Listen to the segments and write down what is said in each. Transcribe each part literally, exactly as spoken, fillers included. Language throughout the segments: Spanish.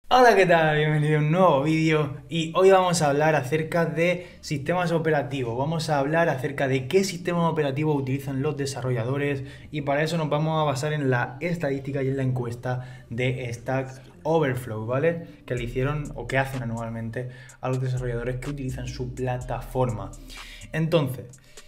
Hola, ¿qué tal? Bienvenido a un nuevo vídeo y hoy vamos a hablar acerca de sistemas operativos. Vamos a hablar acerca de qué sistema operativo utilizan los desarrolladores y para eso nos vamos a basar en la estadística y en la encuesta de Stack Overflow, ¿vale? Que le hicieron o que hacen anualmente a los desarrolladores que utilizan su plataforma. Entonces,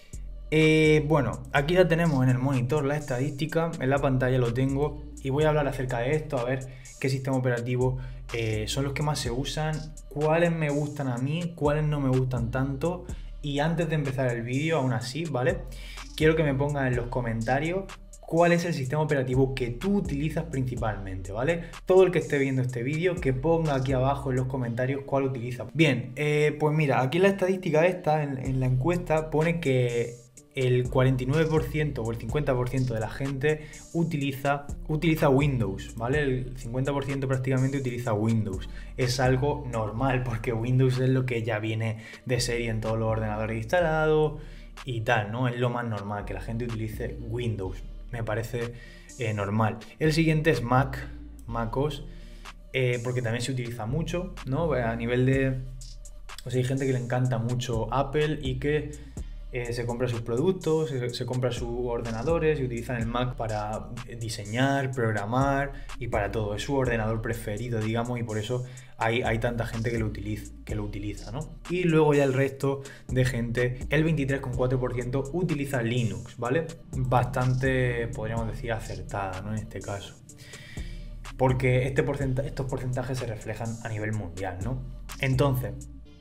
eh, bueno, aquí la tenemos en el monitor, la estadística, en la pantalla lo tengo y voy a hablar acerca de esto, a ver qué sistema operativo eh, son los que más se usan, cuáles me gustan a mí, cuáles no me gustan tanto. Y antes de empezar el vídeo, aún así, ¿vale? Quiero que me pongan en los comentarios cuál es el sistema operativo que tú utilizas principalmente, ¿vale? Todo el que esté viendo este vídeo, que ponga aquí abajo en los comentarios cuál utiliza. Bien, eh, pues mira, aquí en la estadística esta, en, en la encuesta, pone que el cuarenta y nueve por ciento o el cincuenta por ciento de la gente utiliza, utiliza Windows, ¿vale? El cincuenta por ciento prácticamente utiliza Windows. Es algo normal porque Windows es lo que ya viene de serie en todos los ordenadores instalados y tal, ¿no? Es lo más normal que la gente utilice Windows. Me parece eh, normal. El siguiente es Mac, MacOS, eh, porque también se utiliza mucho, ¿no? A nivel de... O sea, hay gente que le encanta mucho Apple y que Eh, se compra sus productos, se, se compra sus ordenadores y utilizan el Mac para diseñar, programar y para todo. Es su ordenador preferido, digamos, y por eso hay, hay tanta gente que lo utiliza, que lo utiliza, ¿no? Y luego ya el resto de gente, el veintitrés coma cuatro por ciento utiliza Linux, ¿vale? Bastante, podríamos decir, acertada, ¿no? En este caso. Porque este porcenta- estos porcentajes se reflejan a nivel mundial, ¿no? Entonces,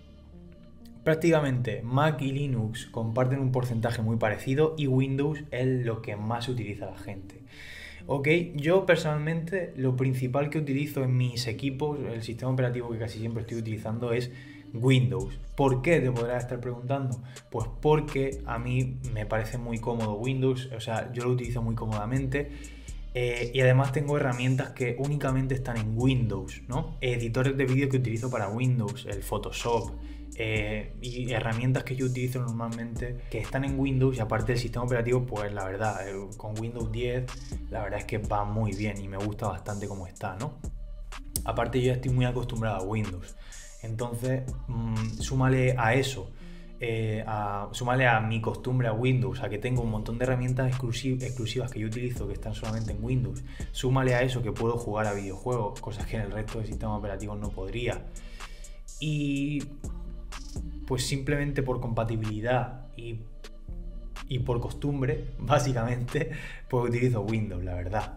prácticamente Mac y Linux comparten un porcentaje muy parecido y Windows es lo que más utiliza la gente. Ok, yo personalmente lo principal que utilizo en mis equipos, el sistema operativo que casi siempre estoy utilizando es Windows. ¿Por qué? Te podrás estar preguntando. Pues porque a mí me parece muy cómodo Windows, o sea, yo lo utilizo muy cómodamente. Eh, y además tengo herramientas que únicamente están en Windows, ¿no? Editores de vídeo que utilizo para Windows, el Photoshop, eh, y herramientas que yo utilizo normalmente que están en Windows y aparte del sistema operativo, pues la verdad, eh, con Windows diez la verdad es que va muy bien y me gusta bastante cómo está, ¿no? Aparte yo ya estoy muy acostumbrado a Windows, entonces mmm, súmale a eso. Eh, a, sumarle a mi costumbre a Windows, a que tengo un montón de herramientas exclusiv exclusivas que yo utilizo que están solamente en Windows, súmale a eso que puedo jugar a videojuegos, cosas que en el resto de sistemas operativos no podría. Y pues simplemente por compatibilidad y, y por costumbre, básicamente, pues utilizo Windows, la verdad.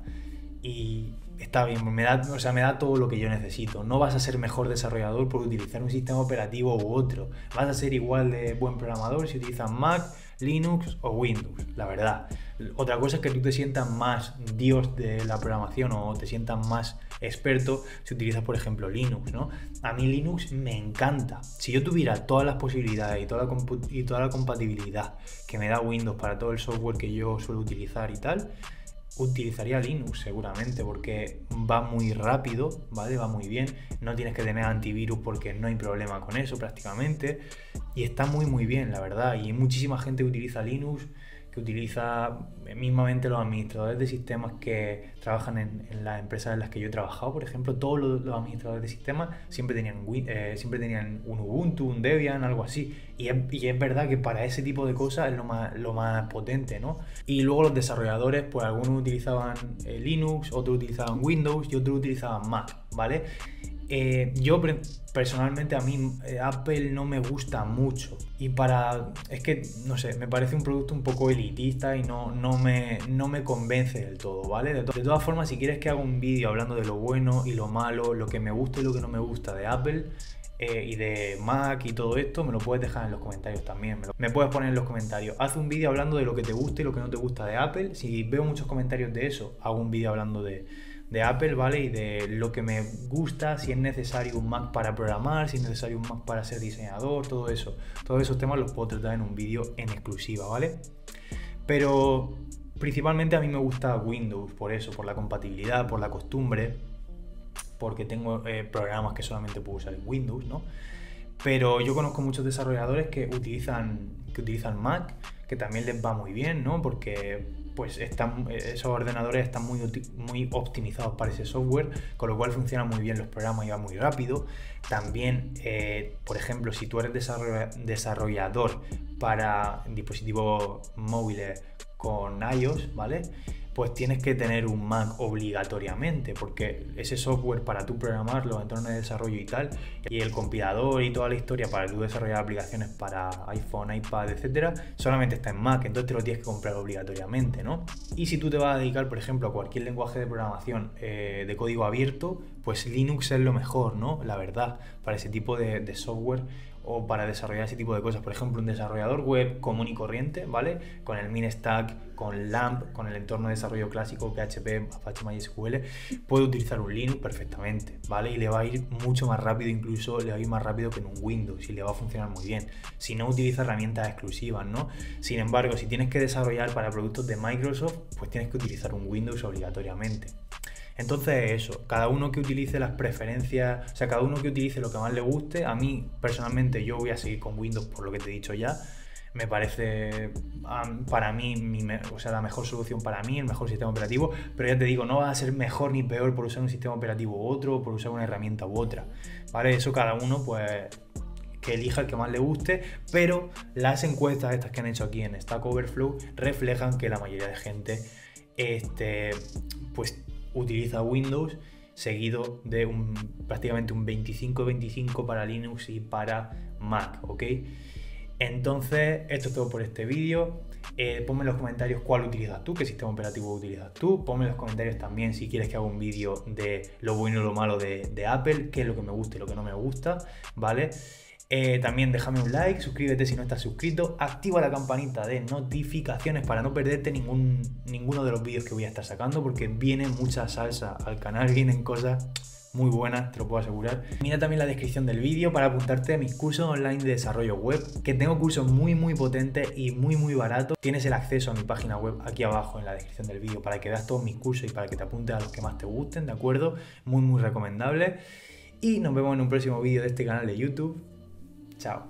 Y está bien, me da, o sea, me da todo lo que yo necesito. No vas a ser mejor desarrollador por utilizar un sistema operativo u otro. Vas a ser igual de buen programador si utilizas Mac, Linux o Windows, la verdad. Otra cosa es que tú te sientas más dios de la programación o te sientas más experto si utilizas, por ejemplo, Linux, ¿no? A mí Linux me encanta. Si yo tuviera todas las posibilidades y toda la, y toda la compatibilidad que me da Windows para todo el software que yo suelo utilizar y tal, utilizaría Linux seguramente porque va muy rápido, ¿vale? Va muy bien, no tienes que tener antivirus porque no hay problema con eso prácticamente y está muy muy bien, la verdad. Y hay muchísima gente que utiliza Linux, que utiliza mismamente los administradores de sistemas que trabajan en, en las empresas en las que yo he trabajado, por ejemplo, todos los, los administradores de sistemas siempre tenían, eh, siempre tenían un Ubuntu, un Debian, algo así. Y es, y es verdad que para ese tipo de cosas es lo más, lo más potente, ¿no? Y luego los desarrolladores, pues algunos utilizaban eh, Linux, otros utilizaban Windows y otros utilizaban Mac, ¿vale? Eh, yo personalmente a mí eh, Apple no me gusta mucho y para es que no sé, me parece un producto un poco elitista y no, no, me, no me convence del todo, ¿vale? De, to de todas formas, si quieres que haga un vídeo hablando de lo bueno y lo malo, lo que me gusta y lo que no me gusta de Apple eh, y de Mac y todo esto, me lo puedes dejar en los comentarios también, me, lo, me puedes poner en los comentarios. Haz un vídeo hablando de lo que te gusta y lo que no te gusta de Apple. Si veo muchos comentarios de eso, hago un vídeo hablando de de Apple, ¿vale? Y de lo que me gusta, si es necesario un Mac para programar, si es necesario un Mac para ser diseñador, todo eso. Todos esos temas los puedo tratar en un vídeo en exclusiva, ¿vale? Pero principalmente a mí me gusta Windows por eso, por la compatibilidad, por la costumbre, porque tengo eh, programas que solamente puedo usar en Windows, ¿no? Pero yo conozco muchos desarrolladores que utilizan, que utilizan Mac, que también les va muy bien, ¿no? Porque pues están, esos ordenadores están muy, muy optimizados para ese software, con lo cual funcionan muy bien los programas y va muy rápido. También, eh, por ejemplo, si tú eres desarrollador para dispositivos móviles con iOS, ¿vale? Pues tienes que tener un Mac obligatoriamente, porque ese software para tú programar los entornos de desarrollo y tal, y el compilador y toda la historia para tú desarrollar aplicaciones para iPhone, iPad, etcétera, solamente está en Mac, entonces te lo tienes que comprar obligatoriamente, ¿no? Y si tú te vas a dedicar, por ejemplo, a cualquier lenguaje de programación eh, de código abierto, pues Linux es lo mejor, ¿no? La verdad, para ese tipo de, de software o para desarrollar ese tipo de cosas. Por ejemplo, un desarrollador web común y corriente, ¿vale? Con el MinStack, con LAMP, con el entorno de desarrollo clásico, P H P, Apache MySQL, puede utilizar un Linux perfectamente, ¿vale? Y le va a ir mucho más rápido, incluso le va a ir más rápido que en un Windows y le va a funcionar muy bien. Si no utiliza herramientas exclusivas, ¿no? Sin embargo, si tienes que desarrollar para productos de Microsoft, pues tienes que utilizar un Windows obligatoriamente. Entonces eso, cada uno que utilice las preferencias, o sea, cada uno que utilice lo que más le guste. A mí, personalmente, yo voy a seguir con Windows por lo que te he dicho ya. Me parece, um, para mí, mi, o sea, la mejor solución para mí, el mejor sistema operativo, pero ya te digo, no va a ser mejor ni peor por usar un sistema operativo u otro, por usar una herramienta u otra, ¿vale? Eso cada uno, pues, que elija el que más le guste, pero las encuestas estas que han hecho aquí en Stack Overflow reflejan que la mayoría de gente, este, pues, utiliza Windows, seguido de un, prácticamente un veinticinco veinticinco para Linux y para Mac, ¿ok? Entonces, esto es todo por este vídeo. Eh, ponme en los comentarios cuál utilizas tú, qué sistema operativo utilizas tú. Ponme en los comentarios también si quieres que haga un vídeo de lo bueno y lo malo de, de Apple, qué es lo que me gusta y lo que no me gusta, ¿vale? Eh, también déjame un like, suscríbete si no estás suscrito, activa la campanita de notificaciones para no perderte ningún, ninguno de los vídeos que voy a estar sacando, porque viene mucha salsa al canal, vienen cosas muy buenas, te lo puedo asegurar. Mira también la descripción del vídeo para apuntarte a mis cursos online de desarrollo web, que tengo cursos muy muy potentes y muy muy baratos. Tienes el acceso a mi página web aquí abajo en la descripción del vídeo para que veas todos mis cursos y para que te apuntes a los que más te gusten, ¿de acuerdo? Muy muy recomendable. Y nos vemos en un próximo vídeo de este canal de YouTube. Chao.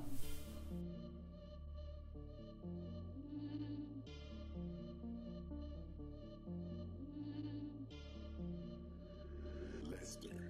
Let's do it.